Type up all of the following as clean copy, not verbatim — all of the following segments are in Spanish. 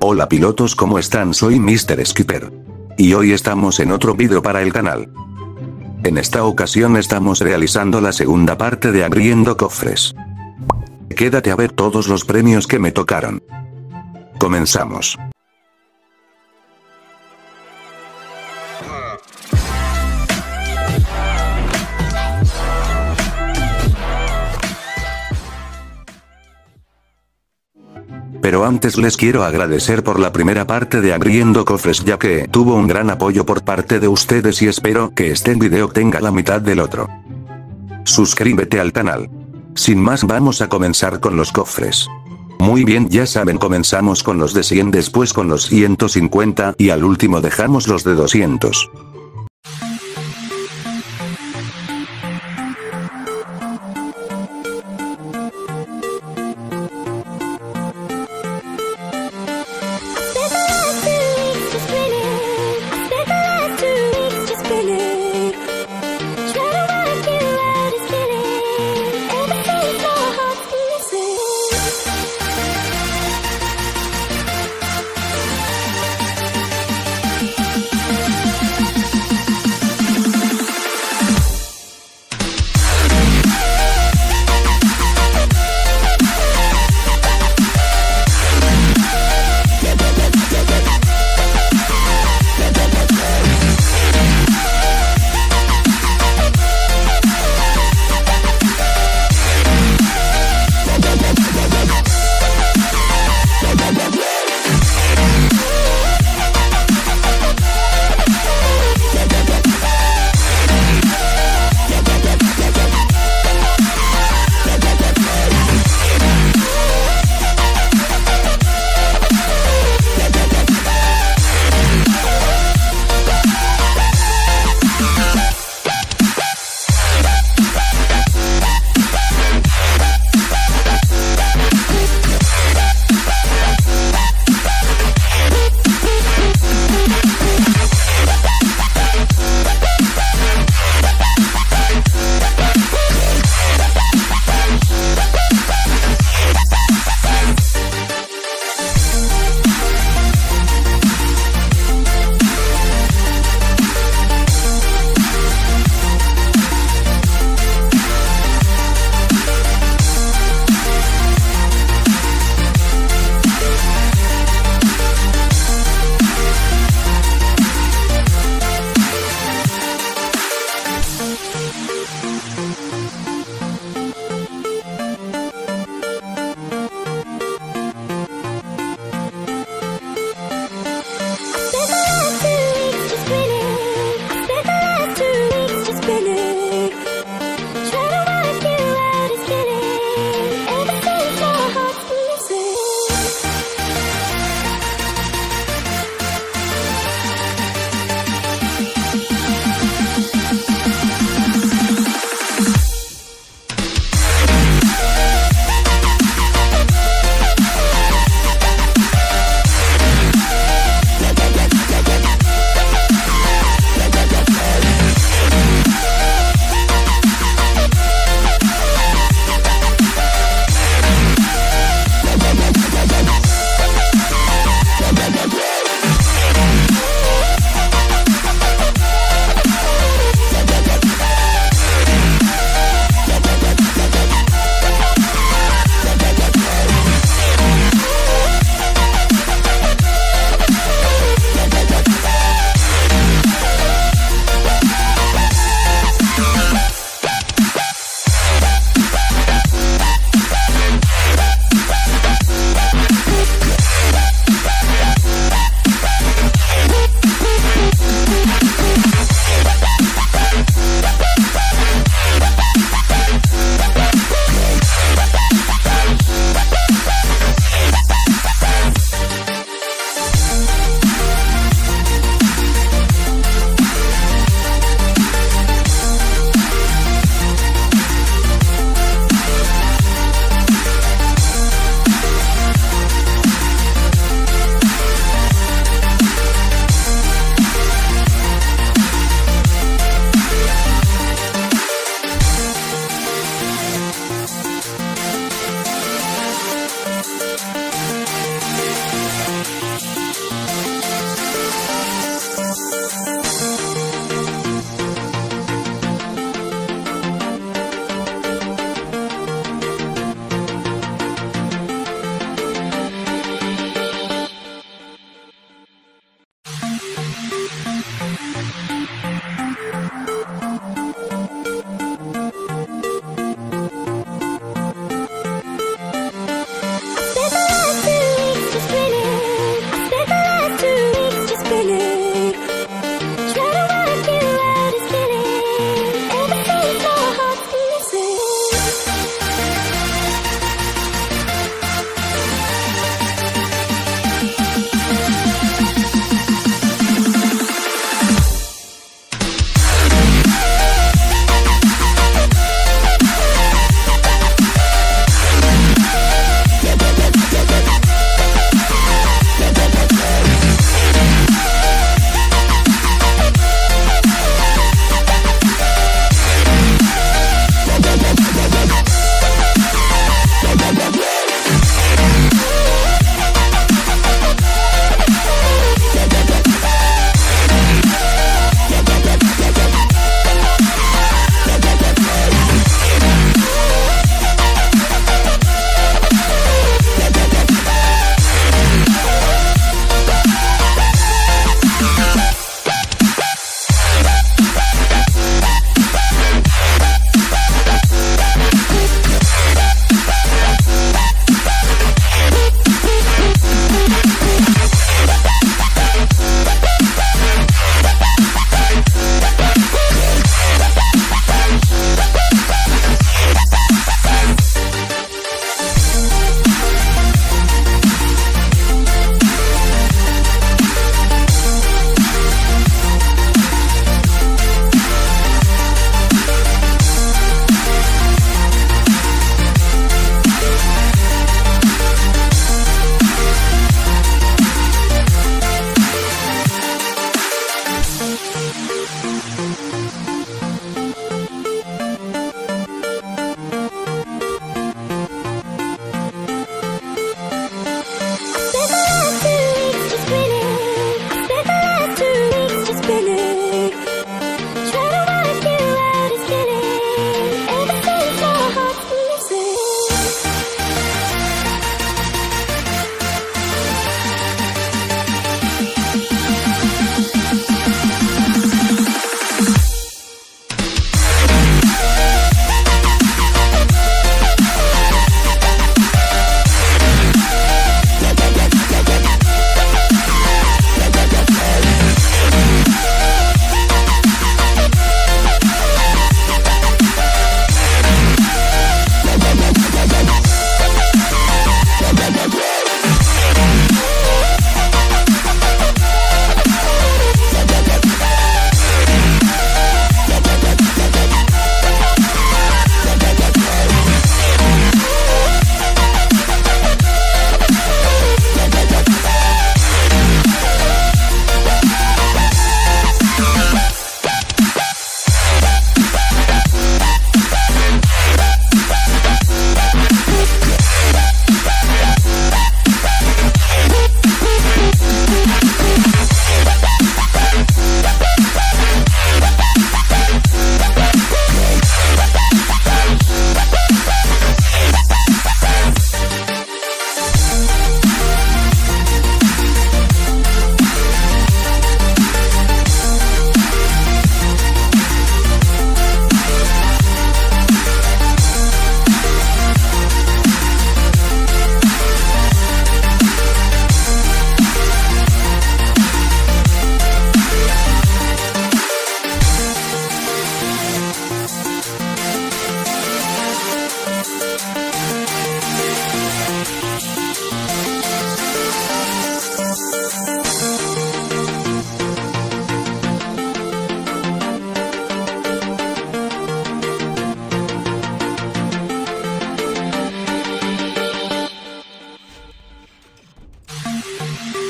Hola pilotos, ¿cómo están? Soy Mr. Skipper. Y hoy estamos en otro vídeo para el canal. En esta ocasión estamos realizando la segunda parte de abriendo cofres. Quédate a ver todos los premios que me tocaron. Comenzamos. Pero antes les quiero agradecer por la primera parte de abriendo cofres, ya que tuvo un gran apoyo por parte de ustedes y espero que este video tenga la mitad del otro. Suscríbete al canal. Sin más, vamos a comenzar con los cofres. Muy bien, ya saben, comenzamos con los de 100, después con los 150 y al último dejamos los de 200.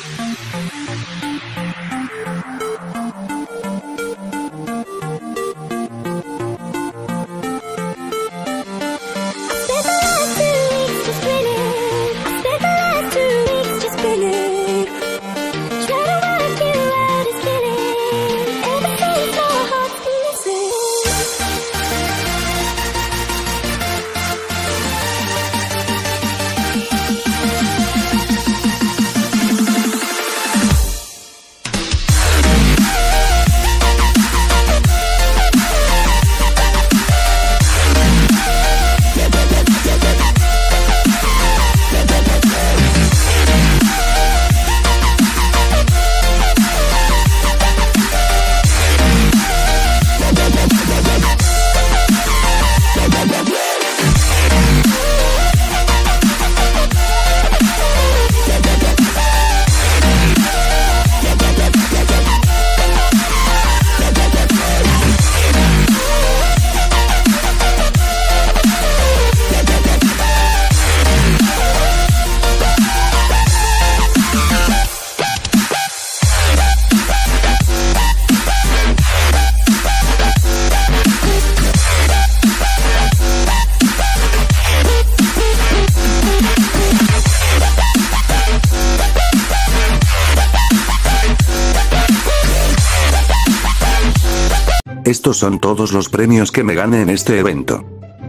Estos son todos los premios que me gané en este evento.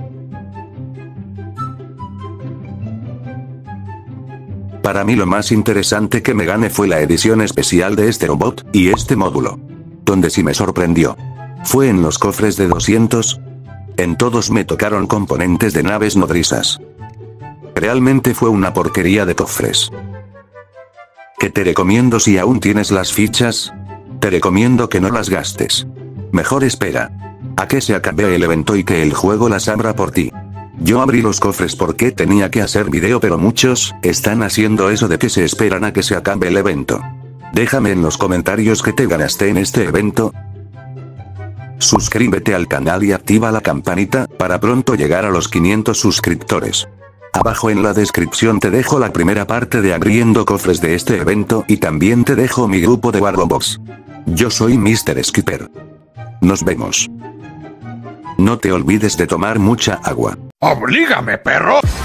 Para mí lo más interesante que me gané fue la edición especial de este robot, y este módulo. Donde sí me sorprendió. Fue en los cofres de 200. En todos me tocaron componentes de naves nodrizas. Realmente fue una porquería de cofres. Que te recomiendo si aún tienes las fichas. Te recomiendo que no las gastes. Mejor espera a que se acabe el evento y que el juego las abra por ti. Yo abrí los cofres porque tenía que hacer video, pero muchos están haciendo eso de que se esperan a que se acabe el evento. Déjame en los comentarios qué te ganaste en este evento. Suscríbete al canal y activa la campanita para pronto llegar a los 500 suscriptores. Abajo en la descripción te dejo la primera parte de abriendo cofres de este evento y también te dejo mi grupo de Warbox. Yo soy Mr. Skipper. Nos vemos. No te olvides de tomar mucha agua. ¡Oblígame, perro!